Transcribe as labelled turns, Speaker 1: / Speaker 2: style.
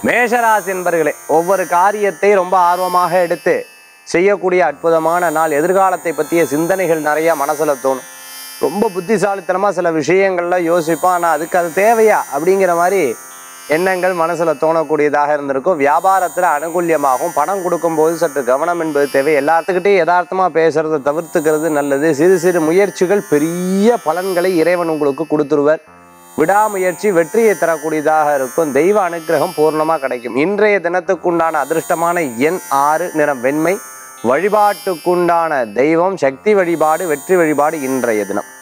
Speaker 1: மேஷராசி என்பர்களே, ஒவ்வொரு காரியத்தை ரொம்ப ஆர்வமாக எடுத்து செய்யக்கூடிய அற்புதமான நாள். எதிர்காலத்தை பற்றிய சிந்தனைகள் நிறைய மனசுல தோணும். ரொம்ப புத்திசாலித்தனமா சில விஷயங்கள்ல யோசிப்போம். ஆனால் அதுக்கு அது தேவையா அப்படிங்கிற மாதிரி எண்ணங்கள் மனசுல தோணக்கூடியதாக இருந்திருக்கும். வியாபாரத்தில் அனுகூல்யமாகவும், பணம் கொடுக்கும்போது சற்று கவனம் என்பது தேவை. எல்லாத்துக்கிட்டையும் யதார்த்தமா பேசுறதை தவிர்த்துக்கிறது நல்லது. சிறு சிறு முயற்சிகள் பெரிய பலன்களை இறைவன் உங்களுக்கு கொடுத்துருவர். விடாமுயற்சி வெற்றியை தரக்கூடியதாக இருக்கும். தெய்வ அனுக்கிரகம் பூர்ணமாக கிடைக்கும். இன்றைய தினத்துக்குண்டான அதிர்ஷ்டமான எண் 6, நிறம் வெண்மை. வழிபாட்டுக்குண்டான தெய்வம் சக்தி வழிபாடு, வெற்றி வழிபாடு இன்றைய தினம்.